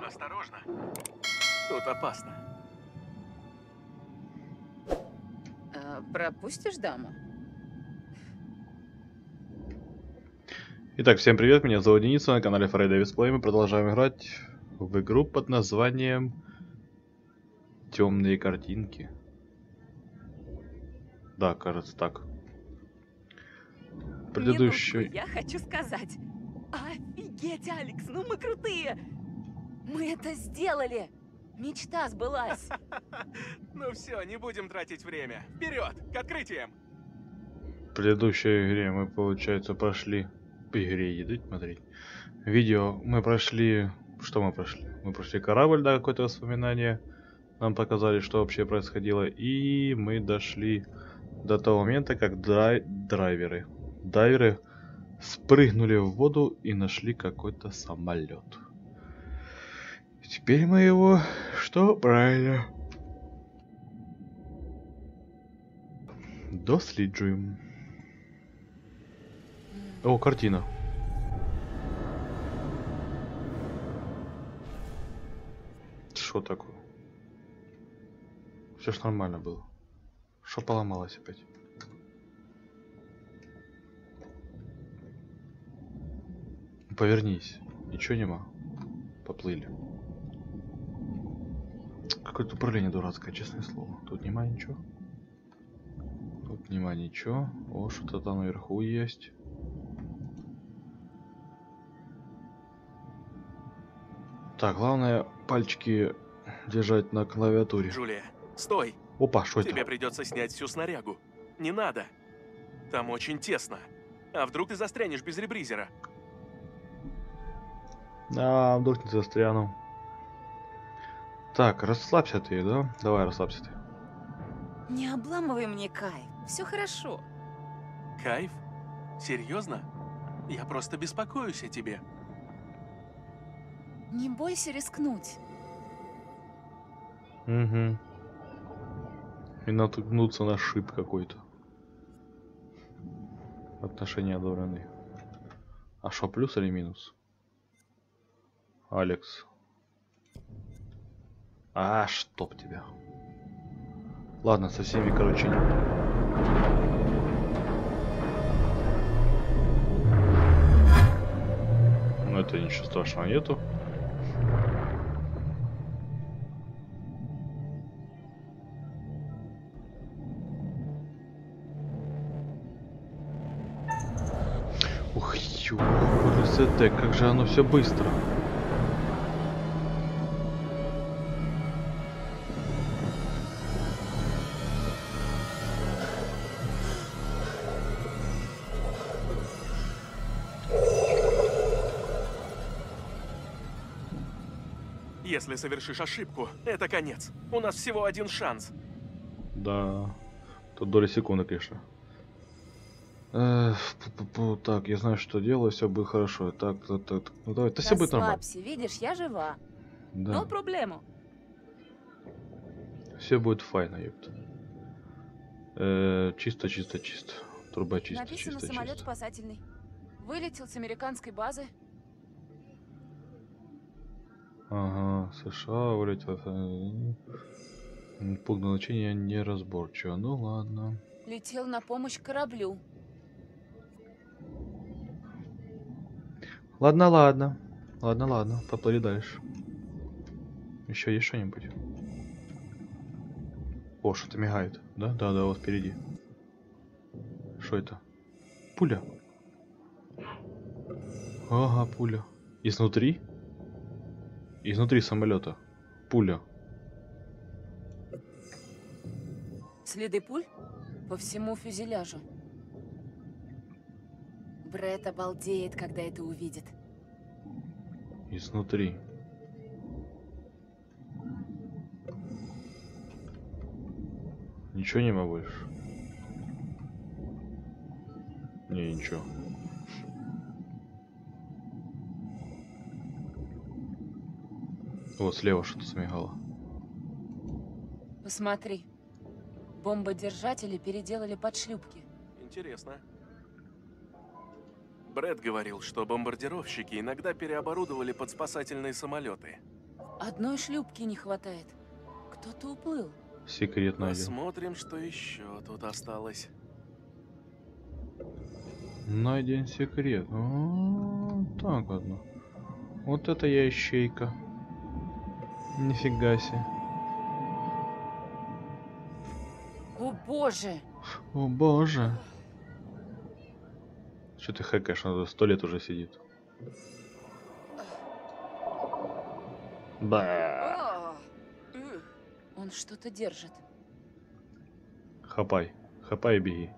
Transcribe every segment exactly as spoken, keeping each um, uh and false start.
Осторожно. Тут опасно. А, пропустишь даму? Итак, всем привет, меня зовут Денис, на канале Фрей Дэвис Плей. Мы продолжаем играть в игру под названием Темные картинки. Да, кажется так. Предыдущий... Минутку, я хочу сказать. Офигеть, Алекс, ну мы крутые! Мы это сделали! Мечта сбылась! Ну все, не будем тратить время. Вперед, к открытиям! В предыдущей игре мы, получается, прошли... По игре едут, смотреть. Видео мы прошли... Что мы прошли? Мы прошли корабль, да, какое-то воспоминание. Нам показали, что вообще происходило. И мы дошли до того момента, как драй... драйверы... Дайверы спрыгнули в воду и нашли какой-то самолет. Теперь мы его... Что? Правильно. Досліджуємо. О, картина. Что такое? Все ж нормально было. Что поломалось опять? Повернись. Ничего нема. Поплыли. Какое-то управление дурацкое, честное слово. Тут нема ничего. Тут нема ничего. О, что-то там наверху есть. Так, главное пальчики держать на клавиатуре. Джулия, стой! Опа, что это? Тебе придется снять всю снарягу. Не надо. Там очень тесно. А вдруг ты застрянешь без ребризера? А, вдруг не застряну. Так, расслабься ты, да? Давай, расслабься ты. Не обламывай мне кайф, все хорошо. Кайф? Серьезно? Я просто беспокоюсь о тебе. Не бойся рискнуть. Угу. И наткнуться на шип какой-то. Отношения одобрены. А что, плюс или минус? Алекс. А, чтоб тебя. Ладно, со всеми, короче. Ну, это ничего страшного нету. Ух, ё, РСТ, как же оно все быстро. Если совершишь ошибку, это конец. У нас всего один шанс. Да, тут доля секунды, конечно. Э, пу-пу-пу, так, я знаю, что делаю, все будет хорошо. Так, так, так. Ну давай, это все будет нормально. Расслабься, видишь, я жива. Да. No проблему. Все будет файно, ёпта. Э, чисто, чисто, чисто. Труба чисто, Написано чисто, самолет чисто. спасательный. Вылетел с американской базы. Ага, США вылетел. Пункт назначения неразборчиво. Ну ладно. Летел на помощь кораблю. Ладно, ладно. Ладно, ладно. Поплыли дальше. Еще есть что-нибудь? О, что-то мигает. Да? Да, да, вот впереди. Что это? Пуля. Ага, пуля. Изнутри? Изнутри самолета. Пуля. Следы пуль по всему фюзеляжу. Брэд обалдеет, когда это увидит. Изнутри. Ничего не могу больше. Не, ничего. Вот слева что-то смигало. Посмотри. Бомбодержатели переделали под шлюпки. Интересно. Брэд говорил, что бомбардировщики иногда переоборудовали под спасательные самолеты. Одной шлюпки не хватает. Кто-то уплыл. Секрет найден. Посмотрим, что еще тут осталось. Найден секрет. О, так одно. Вот это я ищейка. Нифига себе. О боже! О боже. Что ты хэкаешь? Надо сто лет уже сидит. Ба. А! Ух, он что-то держит. Хапай. Хапай и беги.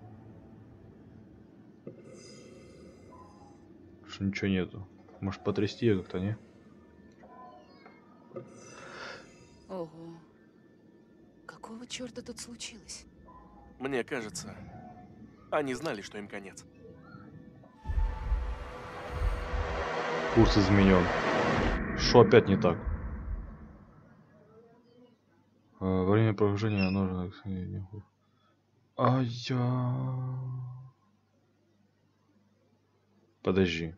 Что ничего нету. Может потрясти ее как-то, не? Ого. Какого черта тут случилось? Мне кажется, они знали, что им конец. Курс изменен. Что опять не так? А, во время погружения нужно... А я... Подожди.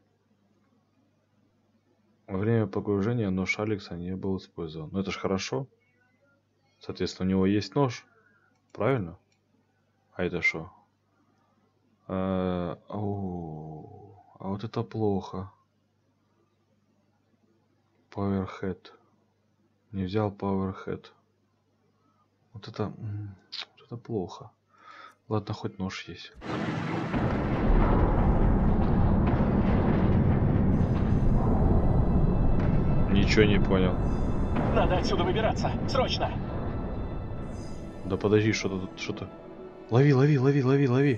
Во время погружения нож Алекса не был использован. Ну это ж хорошо. Соответственно, у него есть нож. Правильно? А это что? А, о, а вот это плохо. Powerhead. Не взял Powerhead. Вот это... Вот это плохо. Ладно, хоть нож есть. Ничего не понял. Надо отсюда выбираться. Срочно! Да подожди, что-то тут, что-то... Лови, лови, лови, лови, лови.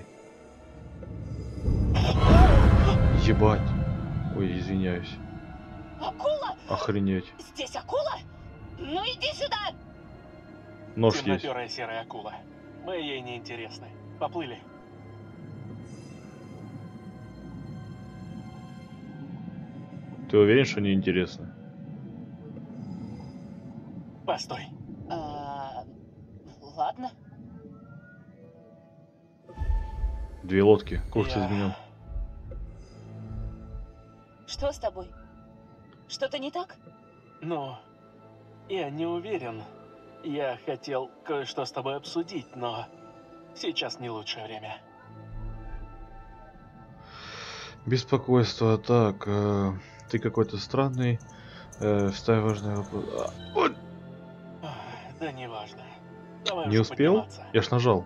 Ебать. Ой, извиняюсь. Акула? Охренеть. Здесь акула? Ну иди сюда! Нож есть. Темноперая серая акула. Мы ей не интересны. Поплыли. Ты уверен, что не интересно? Постой. А, ладно. Две лодки. Курс Я- изменен. Что с тобой? Что-то не так? Ну, я не уверен. Я хотел кое-что с тобой обсудить, но сейчас не лучшее время. Беспокойство. Так, э, ты какой-то странный. Э, вставь важный вопрос. А, ой, Ах, да неважно. Давай не уже успел? подниматься. Я ж нажал.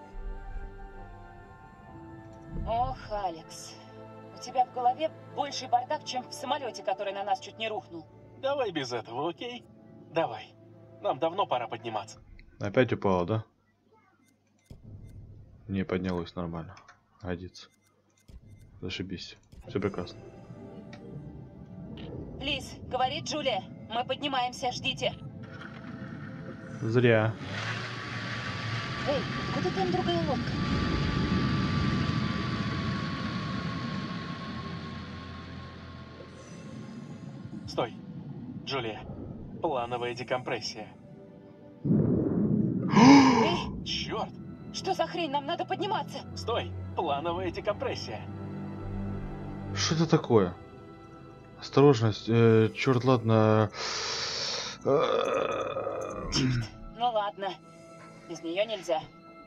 Ох, Алекс. У тебя в голове больший бардак, чем в самолете, который на нас чуть не рухнул. Давай без этого, окей? Давай. Нам давно пора подниматься. Опять упало, да? Не поднялось нормально. Годится. Зашибись. Все прекрасно. Лиз, говорит Джулия, мы поднимаемся, ждите. Зря. Эй, откуда там другая лодка? Стой. Джулия. Плановая декомпрессия. Эй, Черт! что за хрень? Нам надо подниматься. Стой! Плановая декомпрессия. Что это такое? Осторожность. Э, черт, ладно. Э, Ну ладно. Без нее нельзя.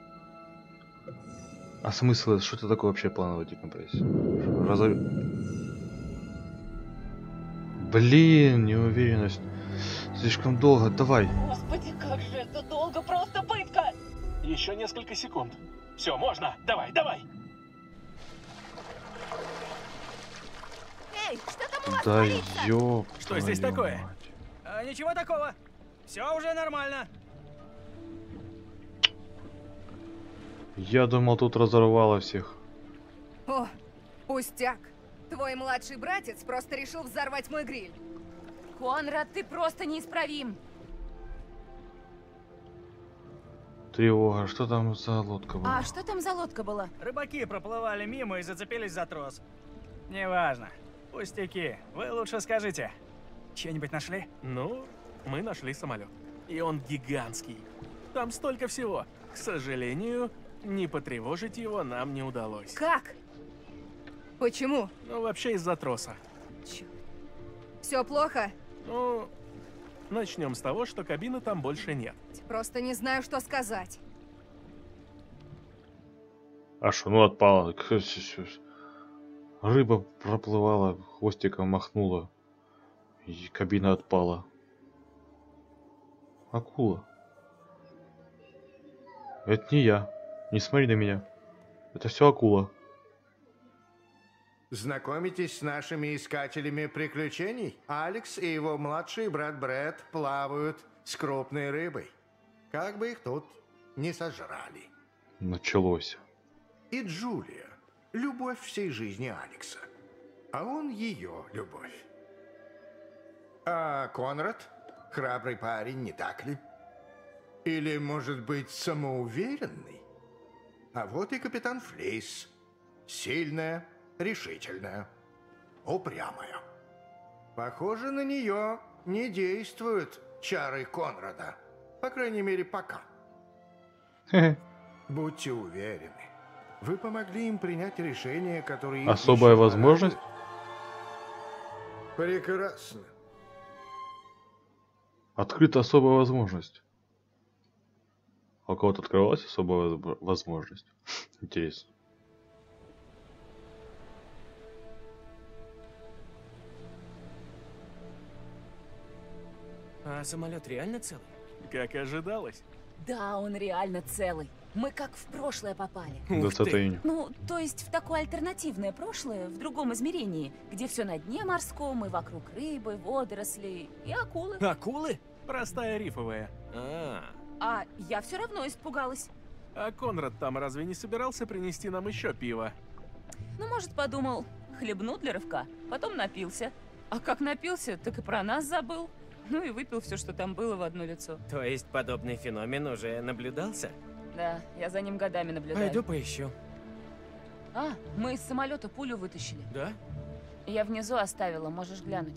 А смысл, что это такое вообще плановая декомпрессия? Разов... Блин, неуверенность. Слишком долго. Давай. Господи, как же это долго, просто пытка! Еще несколько секунд. Все, можно. Давай, давай. Эй, что там у вас Да творится? ёб. Что здесь твою такое? мать. А, ничего такого. Все уже нормально. Я думал, тут разорвало всех. О, пустяк. Твой младший братец просто решил взорвать мой гриль. Конрад, ты просто неисправим. Тревога. Что там за лодка была? А что там за лодка была? Рыбаки проплывали мимо и зацепились за трос. Неважно. Пустяки. Вы лучше скажите. Что-нибудь нашли? Ну, мы нашли самолет. И он гигантский. Там столько всего. К сожалению, не потревожить его нам не удалось. Как? Почему? Ну, вообще из-за троса. Чё? Все плохо? Ну, Начнем с того, что кабины там больше нет. Просто не знаю, что сказать. А что, ну отпала. К- с- с- Рыба проплывала, хвостиком махнула. И кабина отпала. Акула. Это не я. Не смотри на меня. Это все акула. Знакомитесь с нашими искателями приключений? Алекс и его младший брат Брэд плавают с крупной рыбой. Как бы их тут не сожрали. Началось. И Джулия – любовь всей жизни Алекса. А он ее любовь. А Конрад – храбрый парень, не так ли? Или, может быть, самоуверенный? А вот и капитан Флейс. Сильная, решительная, упрямая. Похоже, на нее не действуют чары Конрада. По крайней мере, пока. Будьте уверены, вы помогли им принять решение, которое их Особая еще возможность? порадует. Прекрасно. Открыта особая возможность. А у кого-то открывалась особая воз- возможность? Интересно. А самолет реально целый? Как и ожидалось. Да, он реально целый. Мы как в прошлое попали. двадцатого июня. Ну, то есть в такое альтернативное прошлое, в другом измерении, где все на дне морском, и вокруг рыбы, водоросли и акулы. Акулы? Простая рифовая. А, А я все равно испугалась. А Конрад там разве не собирался принести нам еще пиво? Ну, может, подумал, хлебну для рывка, потом напился. А как напился, так и про нас забыл. Ну и выпил все, что там было, в одно лицо. то есть подобный феномен уже наблюдался? Да, я за ним годами наблюдаю. Пойду поищу. А, мы из самолета пулю вытащили. Да? Я внизу оставила, можешь глянуть.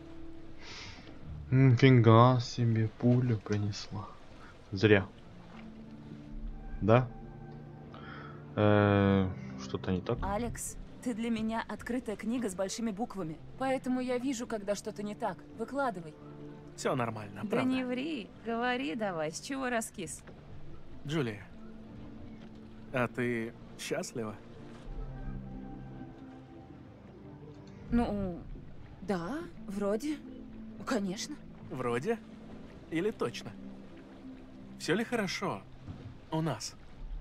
Фига себе, пулю принесла. Зря. Да? Э, Что-то не так? Алекс, ты для меня открытая книга с большими буквами. Поэтому я вижу, когда что-то не так. Выкладывай. Все нормально, Да правда. не ври, говори давай, с чего раскис? Джулия, а ты счастлива? Ну, да, вроде. Конечно. Вроде? Или точно? Все ли хорошо у нас?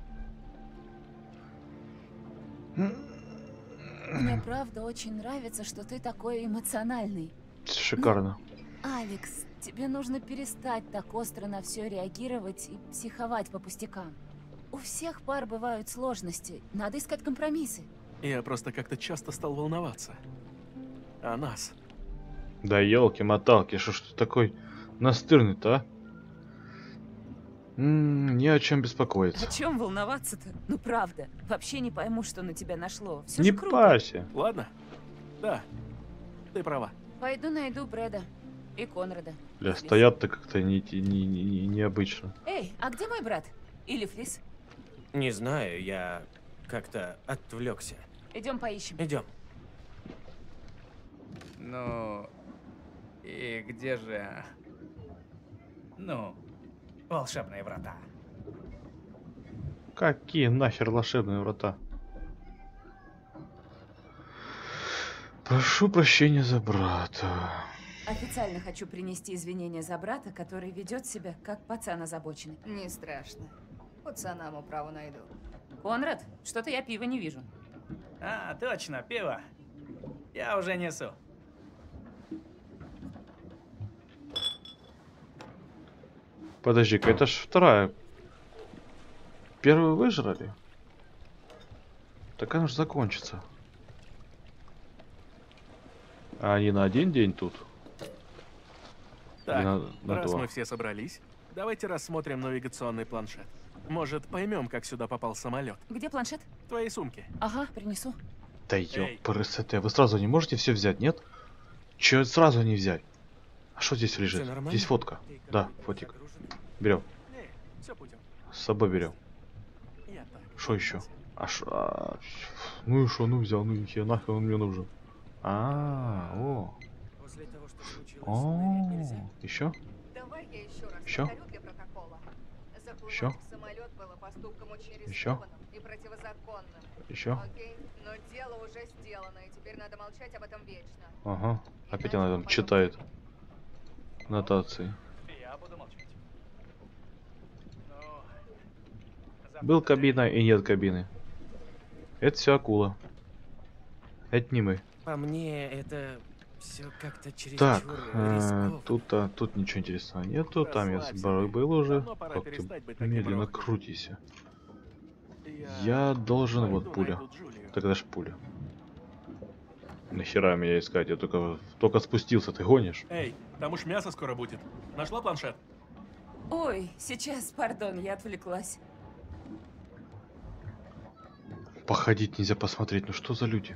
Мне правда очень нравится, что ты такой эмоциональный. Шикарно. Алекс, тебе нужно перестать так остро на все реагировать и психовать по пустякам. У всех пар бывают сложности, надо искать компромиссы. Я просто как-то часто стал волноваться. О нас. Да елки-моталки, что ж ты такой настырный-то, а? М, Не о чем беспокоиться. О чем волноваться-то? Ну правда, вообще не пойму, что на тебя нашло. Все Не же круто. парься. Ладно? Да, ты права. Пойду найду Брэда и Конрада. Бля, Флис. стоят-то как-то не, не, не- не- необычно. Эй, а где мой брат? Или Флис? Не знаю, я как-то отвлекся. Идем поищем. Идем. Ну, и где же... Ну, волшебные врата? Какие нахер волшебные врата? Прошу прощения за брата. Официально хочу принести извинения за брата, который ведет себя как пацан озабоченный. Не страшно. Пацанам управу найду. Конрад, что-то я пива не вижу. А, точно, пиво. Я уже несу. Подожди-ка, это ж вторая. Первую выжрали? Так она же закончится. А они на один день тут? Так, на- на раз два. мы все собрались, давайте рассмотрим навигационный планшет. Может, поймем, как сюда попал самолет. Где планшет? В твоей сумке. Ага, принесу. Да Эй. ёпрст, вы сразу не можете все взять, нет? Че сразу не взять? А что здесь лежит? Всё нормально? Здесь фотка. Да, фотик. Берем. Не, все путем. С собой берем. Я так. Что еще? А шо? а, Ну и что, ну взял, ну нихера, нахер он мне нужен. А, о, После того, что случилось, о, нырять нельзя? еще? Еще? повторю для протокола. Заплывать Еще? в самолет было поступком очень Еще? рискованным и противозаконным. Еще? Окей, но дело уже сделано, и теперь надо молчать об этом вечно. Ага. Опять Иначе она там попадем в читает тюрьму. нотации. Я буду молчать. Ну, Был кабина и нет кабины. Это все акула. Это не мы. По мне, это все как-то чересчур Так, рискованно. э, тут, а, тут ничего интересного нету. Там я Расслабься, сбор- ты. был уже. Давно пора Вот ты перестать быть таким медленно ровным. крутись. Я, Я должен... пойду Вот на пуля. эту Джулию. Так это ж пуля. Нахера меня искать? Я только, только спустился, ты гонишь? Эй, там уж мясо скоро будет. Нашла планшет? Ой, сейчас, пардон, я отвлеклась. Походить нельзя посмотреть, ну что за люди?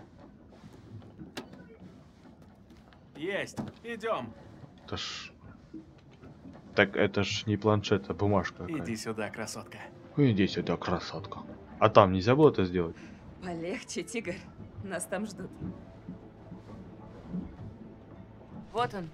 Есть. Идем. Это ж... Так это ж не планшет, а бумажка какая. Иди сюда, красотка. Иди сюда, красотка. А там нельзя было это сделать? Полегче, тигр. Нас там ждут. Вот он.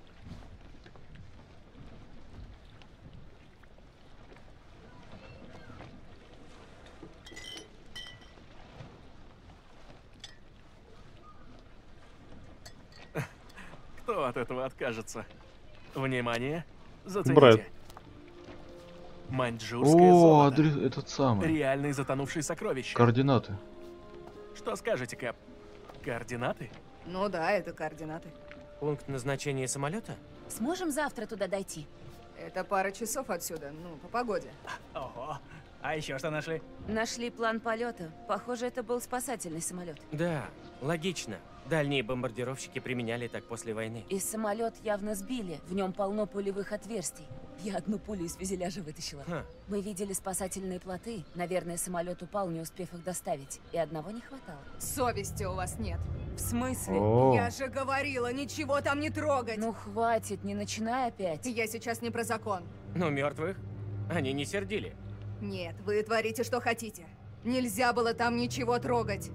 Кто от этого откажется? Внимание, зацените. Брэд. Маньчжурское О, золото. адрес этот самый. Реальные затонувшие сокровища. Координаты. Что скажете, Кэп? Координаты? Ну да, это координаты. Пункт назначения самолета? Сможем завтра туда дойти? Это пара часов отсюда, ну, по погоде. ого. А еще что нашли? Нашли план полета. Похоже, это был спасательный самолет. Да, логично. Дальние бомбардировщики применяли так после войны. И самолет явно сбили. В нем полно пулевых отверстий. Я одну пулю из фюзеляжа вытащила. Ха. Мы видели спасательные плоты. Наверное, самолет упал, не успев их доставить. И одного не хватало. Совести у вас нет. В смысле? О, Я же говорила, ничего там не трогать. Ну хватит, не начинай опять. Я сейчас не про закон. Но мертвых они не сердили. Нет, вы творите, что хотите. Нельзя было там ничего трогать.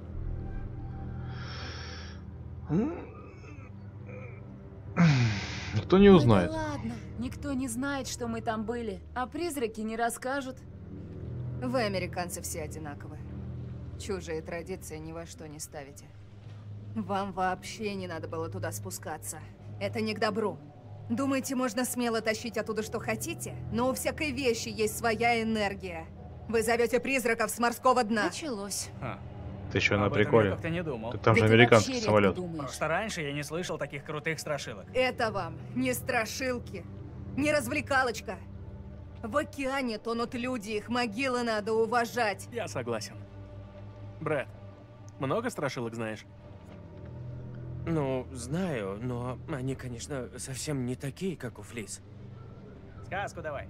никто не узнает. Ой, да ладно, никто не знает, что мы там были. А призраки не расскажут. Вы, американцы, все одинаковы. Чужие традиции ни во что не ставите. Вам вообще не надо было туда спускаться. Это не к добру. Думаете, можно смело тащить оттуда, что хотите? Но у всякой вещи есть своя энергия. Вы зовете призраков с морского дна. Началось. Ха. Ты еще на Об этом я приколе. как-то не думал. Так там Да же ты американский вообще самолет. редко думаешь. Просто раньше я не слышал таких крутых страшилок. Это вам не страшилки, не развлекалочка. В океане тонут люди, их могилы надо уважать. Я согласен. Брэд, много страшилок знаешь? Ну, знаю, но они, конечно, совсем не такие, как у Флис. Сказку давай.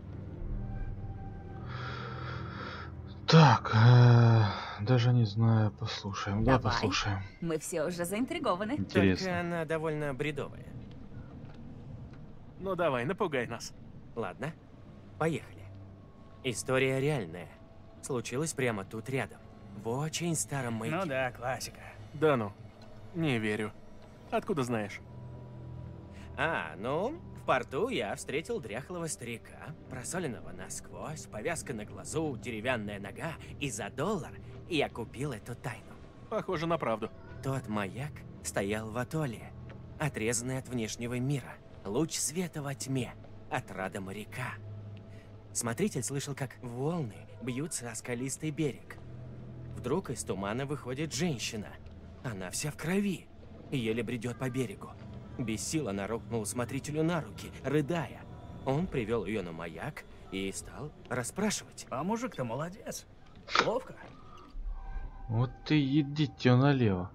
Так, э, даже не знаю, послушаем. Да, Давай. послушаем. Мы все уже заинтригованы. Только Интересно. она довольно бредовая. Ну давай, напугай нас. Ладно, поехали. История реальная. Случилась прямо тут рядом. В очень старом маяке. Ну да, классика. Да ну, не верю. Откуда знаешь? А, ну, в порту я встретил дряхлого старика, просоленного насквозь, повязка на глазу, деревянная нога, и за доллар я купил эту тайну. Похоже на правду. Тот маяк стоял в атолле, отрезанный от внешнего мира. Луч света во тьме, отрада моряка. Смотритель слышал, как волны бьются о скалистый берег. Вдруг из тумана выходит женщина. Она вся в крови, еле бредет по берегу. Без сил она рухнула смотрителю на руки, рыдая. Он привел ее на маяк и стал расспрашивать. А мужик-то молодец. Ловко. Вот ты едите налево.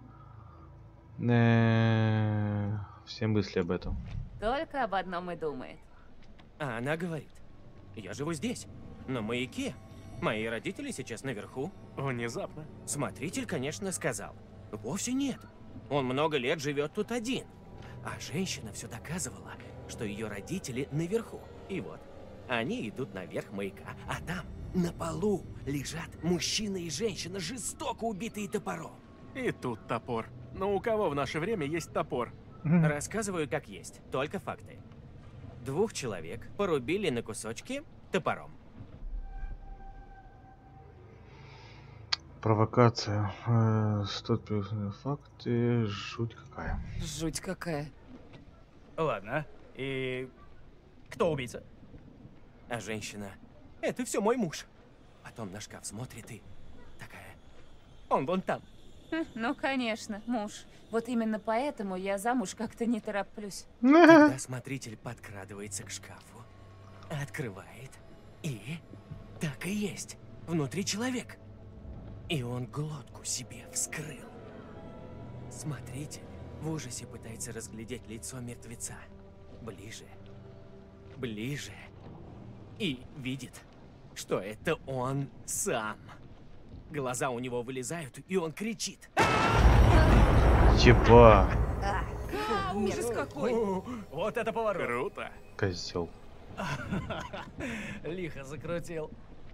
Э, Все мысли об этом. Только об одном и думает. А она говорит, я живу здесь, на маяке. Мои родители сейчас наверху. Внезапно. Смотритель, конечно, сказал. Вовсе нет. Он много лет живет тут один. А женщина все доказывала, что ее родители наверху. И вот, они идут наверх маяка, а там, на полу, лежат мужчина и женщина, жестоко убитые топором. И тут топор. Но у кого в наше время есть топор? Рассказываю как есть, только факты. Двух человек порубили на кусочки топором. Провокация. Э, Стоит плюсные факты. Жуть какая. Жуть какая. Ладно. И кто убийца? А женщина: это все мой муж. Потом на шкаф смотрит и такая: он вон там. Хм, ну, конечно, муж. Вот именно поэтому я замуж как-то не тороплюсь. Тогда смотритель подкрадывается к шкафу, открывает, и так и есть. Внутри человек. И он глотку себе вскрыл. Смотритель в ужасе пытается разглядеть лицо мертвеца. Ближе. Ближе. И видит, что это он сам. Глаза у него вылезают, и он кричит. Еба. А, ужас какой! О, вот это поворот. Круто. Козел. Лихо закрутил.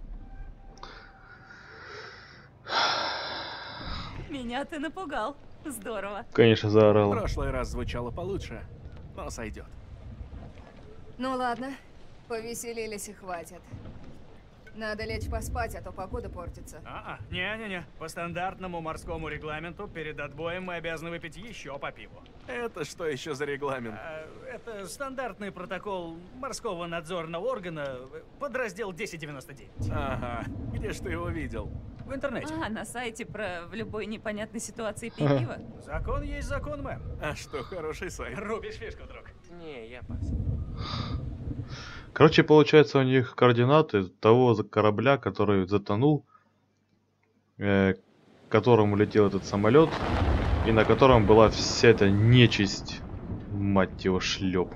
Меня ты напугал. Здорово. Конечно, В заорал. прошлый раз звучало получше, но сойдет. Ну ладно, повеселились и хватит. Надо лечь поспать, а то погода портится. А-а, не-не-не. По стандартному морскому регламенту перед отбоем мы обязаны выпить еще по пиву. Это что еще за регламент? А, это стандартный протокол морского надзорного органа, подраздел десять девяносто девять. Ага, где ж ты его видел? В интернете. А, на сайте про в любой непонятной ситуации пей пиво? Закон есть закон, мэм. А что, хороший сайт? Рубишь фишку, друг. Не, я пас. Короче, получается, у них координаты того за- корабля, который затонул, э, к которому летел этот самолет, и на котором была вся эта нечисть, мать его, шлеп.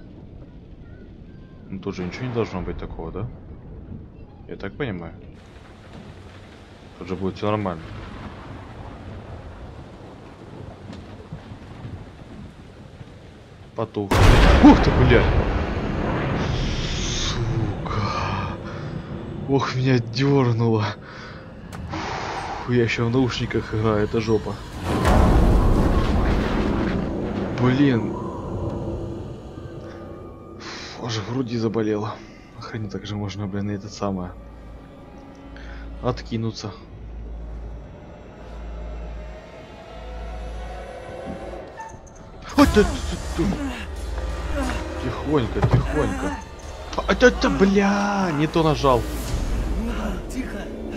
Ну тут же ничего не должно быть такого, да? Я так понимаю. Тут же будет все нормально. Потух. Ух ты, блядь! Сука. Ох, меня дернуло. Фу, я еще в наушниках играю, это жопа. Блин. Фу, аж в груди заболело. Охренеть, так же можно, блин, и это самое. Откинуться. Ой, ты- ты- ты- Тихонько, тихонько. А, это, это, бля, не то нажал. Тихо.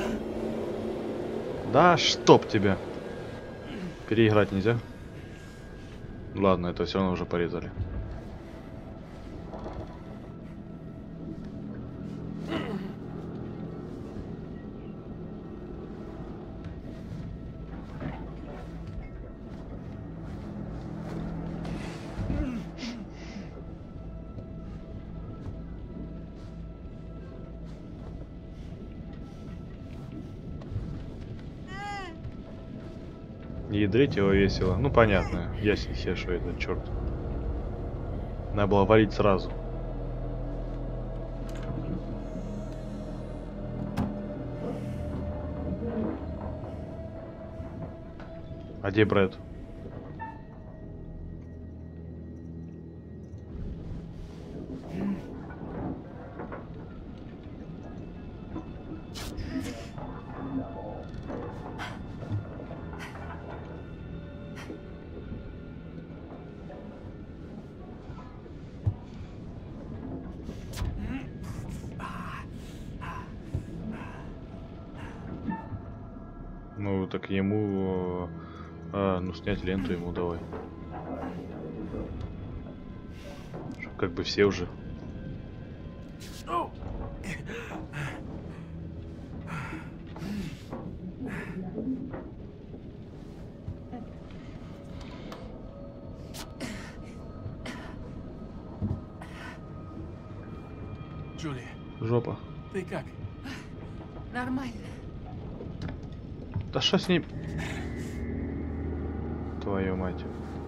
Да, чтоб тебя. Переиграть нельзя. Ладно, это все равно уже порезали. Ядрить его весело. Ну понятно. Ясен хер, что это, черт. Надо было валить сразу. А где Брэд? Ну, так ему... А, ну, снять ленту ему давай. Чтоб как бы все уже. Джули, Жопа. ты как? Нормально. Да что с ним? Твою мать.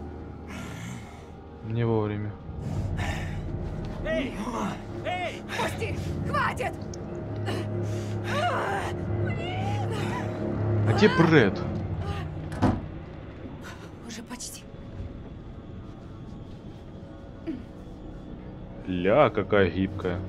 Не вовремя. Эй! Эй! Пусти! Хватит! А где Брэд? Уже почти. Ля, какая гибкая.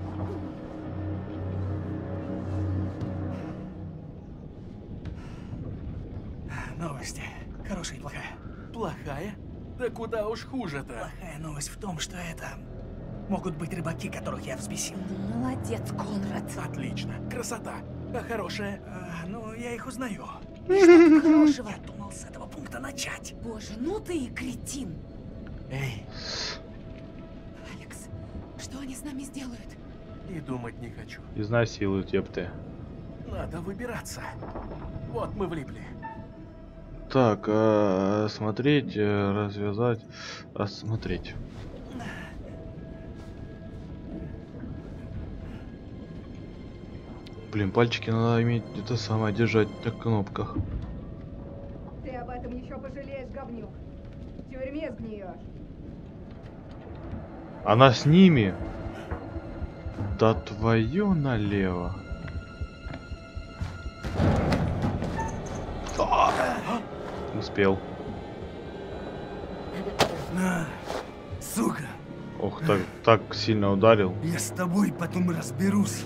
Новости. Хорошая и плохая. Плохая? Да куда уж хуже-то. Плохая новость в том, что это... Могут быть рыбаки, которых я взбесил. Молодец, Конрад. Отлично. Красота. А хорошая? А, ну, я их узнаю. Что хорошего? Я думал с этого пункта начать. Боже, ну ты и кретин. Эй, Алекс, что они с нами сделают? и думать не хочу. Изнасилуют, ёпты. Надо выбираться. Вот мы влипли. Так, а, смотреть, э, развязать, осмотреть. Блин, пальчики надо иметь это самое держать на кнопках. Ты об этом еще пожалеешь, говнюк. В тюрьме сгниешь. Она с ними? Да твою налево. А! Успел. На, сука, Ох, так, так сильно ударил. я с тобой потом разберусь.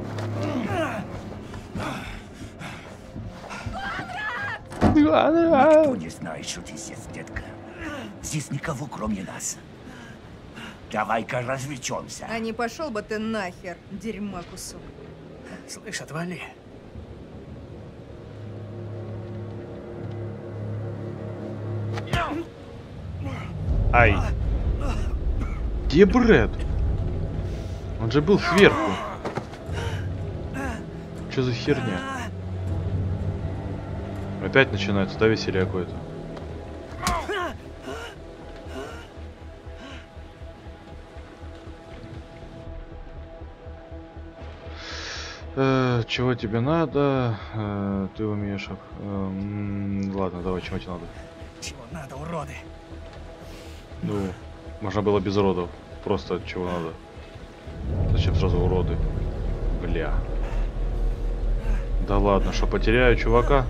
Никто не знает, что ты здесь, детка. Здесь никого, кроме нас. Давай-ка развлечемся. А не пошел бы ты нахер, дерьма кусок. Слышь, отвали. Ай. Где Брэд? Он же был сверху. Что за херня? Опять начинается, да, веселье какое-то? Э, чего тебе надо? Э, ты умеешь... об- э, м, ладно, давай, чего тебе надо? Чего надо, уроды? Ну, можно было без уродов. Просто чего надо. Зачем сразу уроды? Бля. Да ладно, что потеряю чувака?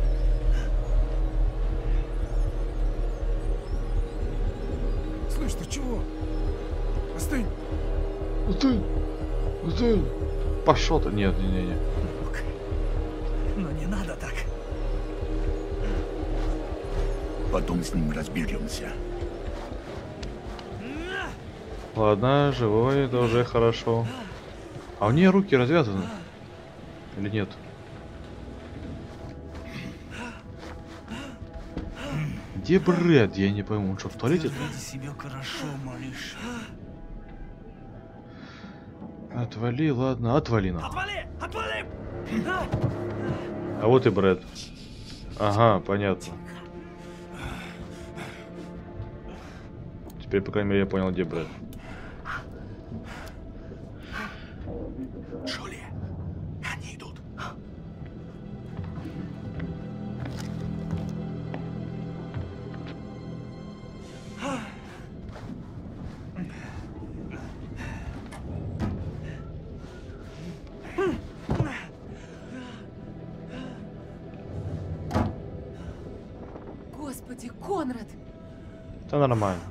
Слышь, ты чего? Остынь. Остынь! Остынь! Пошел ты! Нет, не, не, не. Ну не надо так. Потом с ним разберемся. Ладно, живой, это уже хорошо. А у нее руки развязаны? Или нет? Где Брэд? Я не пойму, он что, в туалете? Веди себя хорошо, малыш. Отвали, ладно, отвали нам. Отвали! Отвали! А вот и Брэд. Ага, понятно. Теперь, по крайней мере, я понял, где Брэд. Джули, они идут. Господи, Конрад! Это нормально.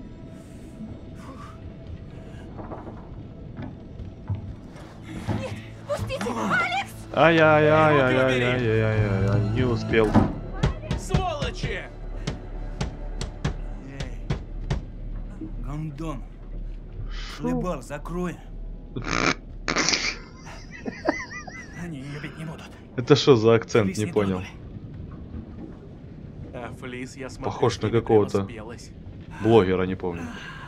Пустите! Алекс! Ай-яй-яй-яй-яй-яй-яй-яй, не успел. Сволочи! Эй, гондон. Хлебал, закрой. Они ее бить не будут. Это что за акцент, Флис не понял. тронули. А Флис, я смотрю, Похож с на ними какого-то прямо спелась. блогера, не помню.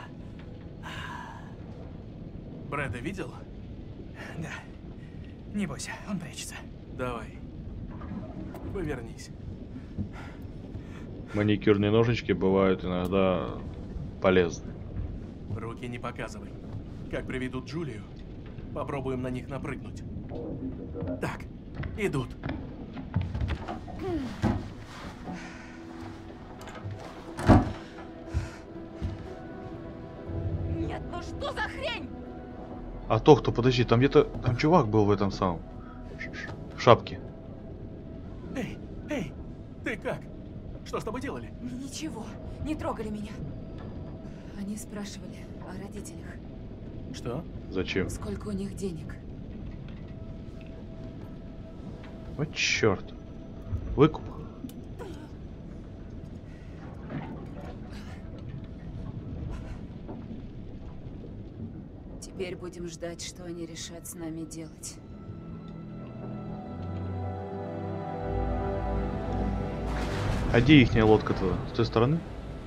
Брэда видел? Да. Не бойся, он прячется. Давай. Повернись. Маникюрные ножички бывают иногда полезны. Руки не показывай. Как приведут Джулию, попробуем на них напрыгнуть. Так, идут. Нет, ну что за хрень? А то кто, подожди, там где-то, там чувак был в этом самом, ш- ш- в шапке. Эй, эй, ты как? Что с тобой делали? Ничего, не трогали меня. Они спрашивали о родителях. Что? Зачем? Сколько у них денег? Вот черт. Выкуп. Теперь будем ждать, что они решат с нами делать. А где ихняя лодка-то? С той стороны?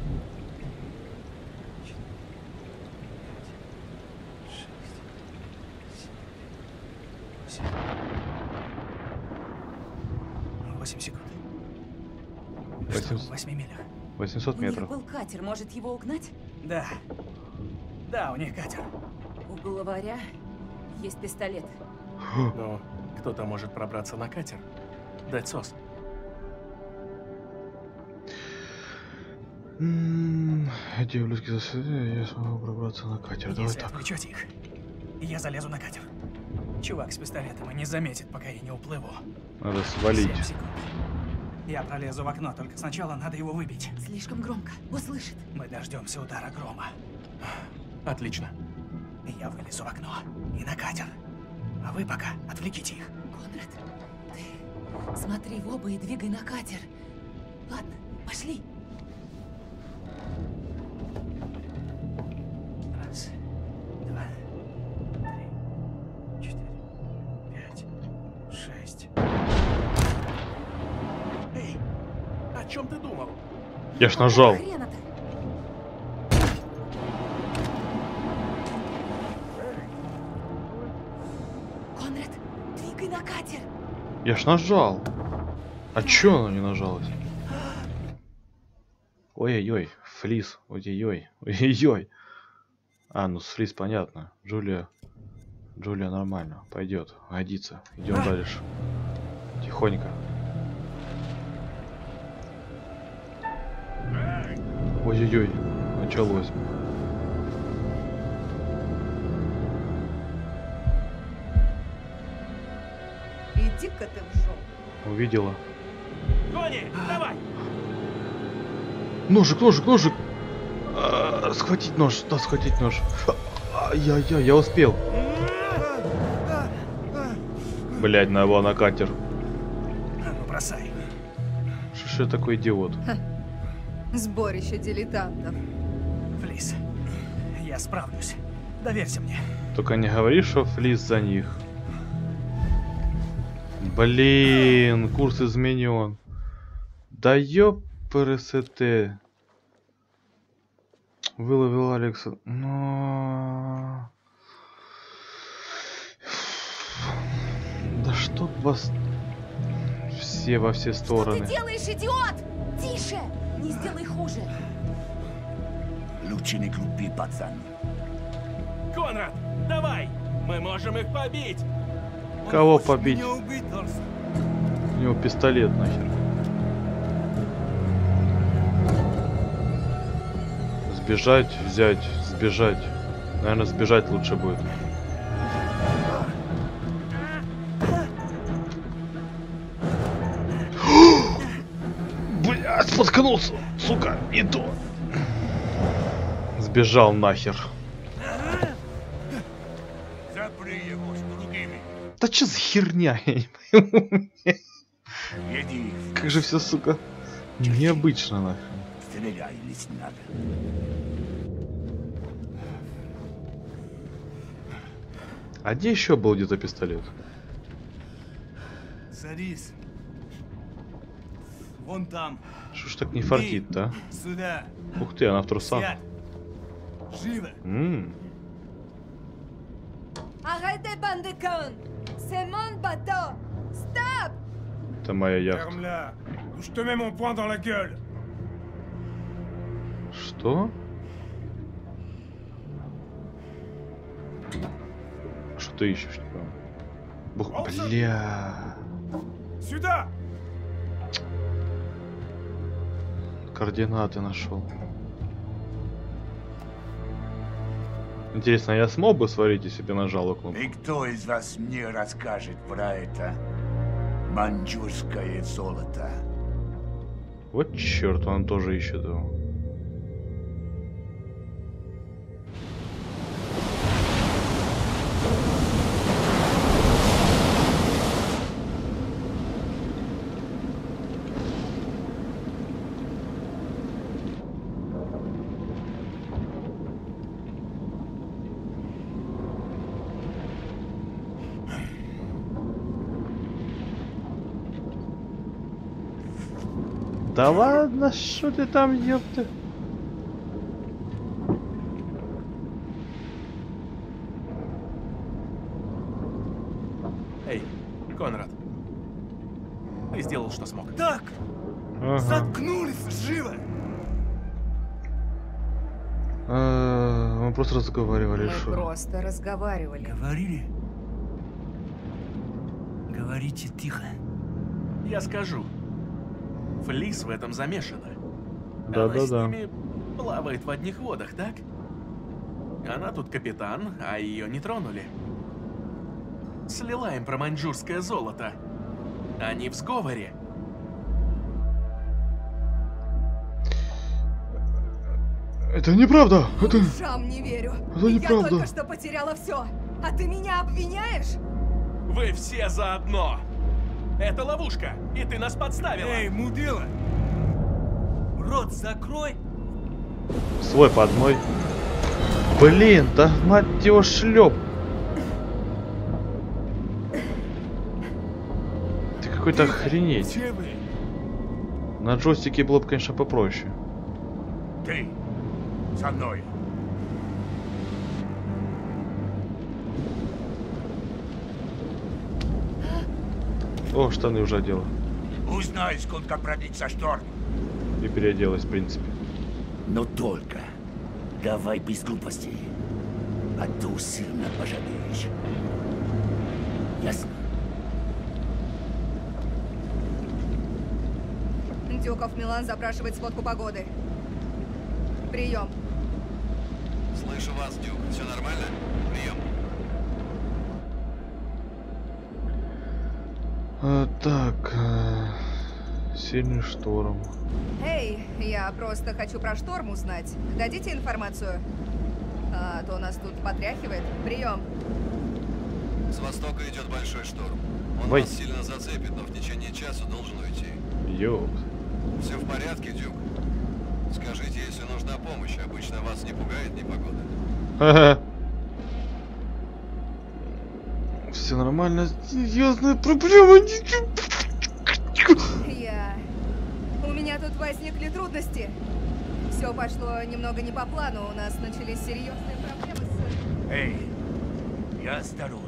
восемь секунд. восемьсот. В восьми милях. восемьсот У них метров. был катер, может его угнать? Да. Да, у них катер. У главаря есть пистолет. Но кто-то может пробраться на катер. Дать сос. М, Эти близкие соседи, я смогу пробраться на катер. Давай Если так. отвлечете их, я залезу на катер. Чувак с пистолетом и не заметит, пока я не уплыву. Надо свалить. Семь секунд. Я пролезу в окно, только сначала надо его выбить. Слишком громко. Услышит. Мы дождемся удара грома. Отлично. Я вылезу в окно и на катер. А вы пока отвлеките их. Конрад, ты смотри в оба и двигай на катер. Ладно, пошли. Раз, два, три, четыре, пять, шесть. Эй, о чем ты думал? Я ж нажал. Хрена-то. Конрад, двигай на катер. Я ж нажал. А чё оно не нажалось? Ой-ой-ой, Флис, ой-ой-ой, ой-ой-ой. А, ну с Флис понятно. Джулия, Джулия нормально, пойдет, годится. Идем дальше. Тихонько. Ой-ой-ой, началось. Иди-ка ты в жопу. Увидела. Тони, давай! Ножик, ножик, ножик! А, схватить нож, да, схватить нож. Я-я, я успел. Блять, на его на катер. А ну бросай. Что ж я такой идиот? Сборище дилетантов. Флис, я справлюсь. Доверься мне. Только не говори, что Флис за них. Блин, курс изменен. Да ёпрст. Выловил Алекса. Но... Да чтоб вас все во все Что стороны. ты делаешь, идиот? Тише! Не сделай хуже. Лучше не глупи, пацан. Конрад, давай! Мы можем их побить! Кого побить? У него пистолет нахер. Сбежать, взять, сбежать. Наверное, сбежать лучше будет. Блядь, споткнулся, сука, и то. Сбежал нахер. Запри его с другими. Да что за херня, я не пойму. Веди, Как же все, сука, необычно нахер. стреляй, если надо. А где еще был где-то пистолет? Садись. Вон там. Что ж так не фартит-то, а? Сюда. Ух ты, она в трусах. Сядь. Живо. М. Arrêtez, bande de cons! C'est mon bateau! Stop! Это моя яхта. Ferme-la. Ou je te mets mon poing dans la gueule. Что? Что ты ищешь? Не понимаю. Бух... Бля. Сюда! Координаты нашел. Интересно, я смог бы сварить, если бы нажал кнопку? И кто из вас мне расскажет про это маньчжурское золото? Вот черт, он тоже ищет его. Да ладно, что ты там, ёпта? Эй, Конрад. Ты сделал, что смог. Так, Ага. заткнулись, живо! А, мы просто разговаривали, Мы что? просто разговаривали. Говорили? Говорите тихо. Я скажу. Флис в этом замешана. Да, Она да, с да. ними плавает в одних водах, так? Она тут капитан, а ее не тронули. Слила им про маньчжурское золото. Они в сговоре. Это неправда. Это... Ушам не верю. Это Я неправда. только что потеряла все. А ты меня обвиняешь? Вы все заодно. Это ловушка, и ты нас подставила. Эй, мудила! Рот закрой! Свой под мой. Блин, да мать его шлеп. Ты какой-то охренеть. Все вы! На джойстике было бы, конечно, попроще. Ты! За мной! О, штаны уже одела. Узнай, сколько продлится шторм. И переоделась, в принципе. Но только давай без глупостей. А то сильно пожалеешь. Ясно? Дюков Милан запрашивает сводку погоды. Прием. Слышу вас, Дюк. Все нормально? Прием. А, так, э, сильный шторм. Эй, я просто хочу про шторм узнать. Дадите информацию? А то нас тут потряхивает. Прием. С востока идет большой шторм. Он Ой. вас сильно зацепит, но в течение часа должен уйти. Ёп. Все в порядке, Дюк? Скажите, если нужна помощь. Обычно вас не пугает непогода. Ха-ха. Все нормально. Серьезная проблема. Я... У меня тут возникли трудности. Все пошло немного не по плану. У нас начались серьезные проблемы с... Эй, я осторожен.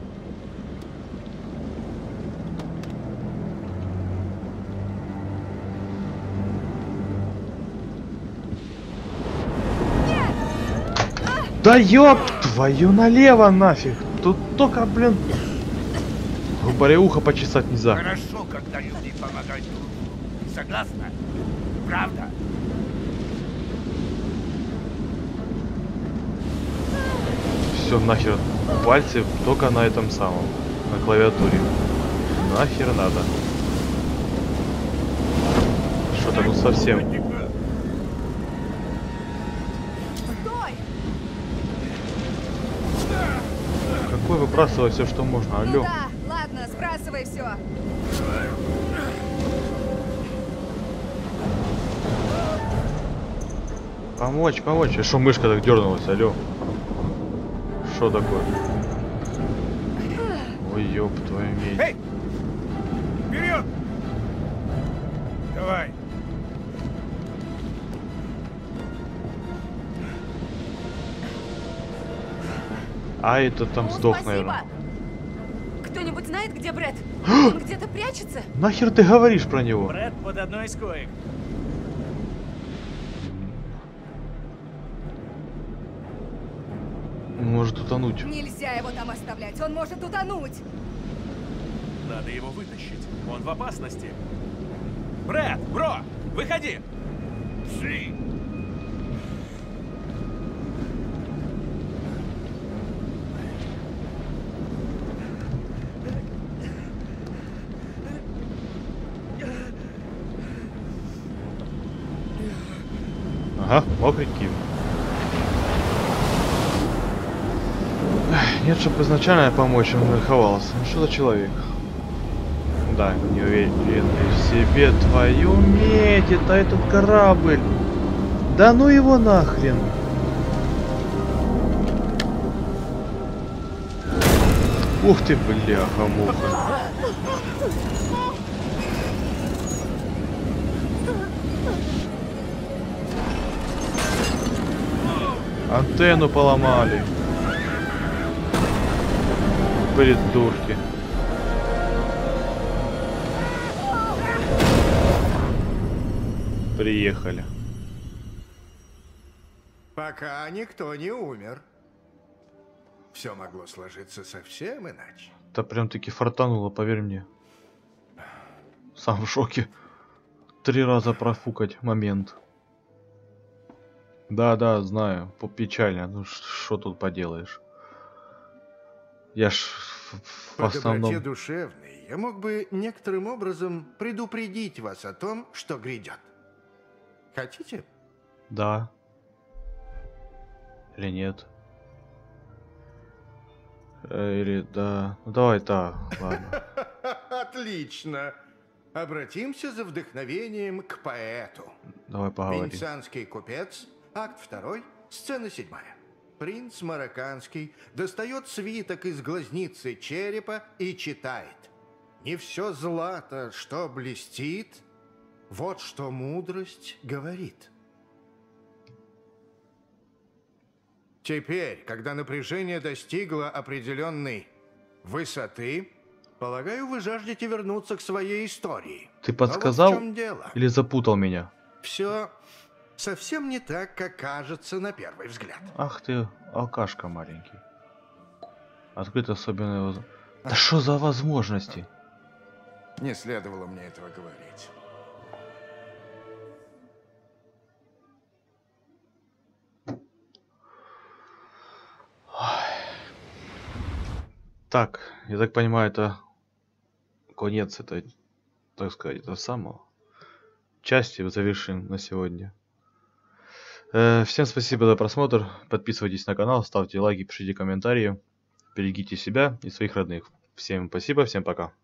Да ёб твою налево нафиг. Тут только, блин, грубо ухо почесать нельзя. Хорошо, когда люди помогают друг другу. Согласна? Правда? Все нахер. Пальцы только на этом самом, на клавиатуре. Нахер надо. Что-то ну совсем. Стой! Какой выбрасывать все, что можно, Ну алло. да, ладно, сбрасывай все. Помочь, помочь. А что мышка так дернулась, алло? Что такое? Ой, ёб твою медь. Эй! Вперед! Давай! А это там О, сдох, спасибо. наверное. Кто-нибудь знает, где Брэд? Он где-то прячется? Нахер ты говоришь про него? Брэд под одной из коек. Может утонуть. Нельзя его там оставлять, он может утонуть. Надо его вытащить. Он в опасности. Брэд, бро, выходи! Шли! Ага, мокрый кит. Нет, чтобы изначально помочь, он верховался. Ну что за человек? Да, не уверен в себе, твою медь, это этот корабль. Да ну его нахрен. Ух ты, бляха-муха. Антенну поломали. Придурки. Приехали. Пока никто не умер. Все могло сложиться совсем иначе. Да прям таки фартануло, поверь мне. Сам в шоке. Три раза профукать момент. Да-да, знаю, печально. Ну что тут поделаешь? Я ж в, По в основном... доброте душевной я мог бы некоторым образом предупредить вас о том, что грядет. Хотите? Да. Или нет? Э, Или да. Ну давай так, ладно. Отлично. Обратимся за вдохновением к поэту. Давай поговорим. Венецианский купец, акт второй, сцена седьмая. Принц Марокканский достает свиток из глазницы черепа и читает. Не все злато, что блестит, вот что мудрость говорит. Теперь, когда напряжение достигло определенной высоты, полагаю, вы жаждете вернуться к своей истории. Ты подсказал вот в чем дело. или запутал меня? Все совсем не так, как кажется на первый взгляд. Ах ты, алкашка маленький. Открыть особенные воз... Да что за возможности? Не следовало мне этого говорить. Так, я так понимаю, это конец этой, так сказать, этого самого части завершим на сегодня. Э, всем спасибо за просмотр. Подписывайтесь на канал, ставьте лайки, пишите комментарии. Берегите себя и своих родных. Всем спасибо, всем пока.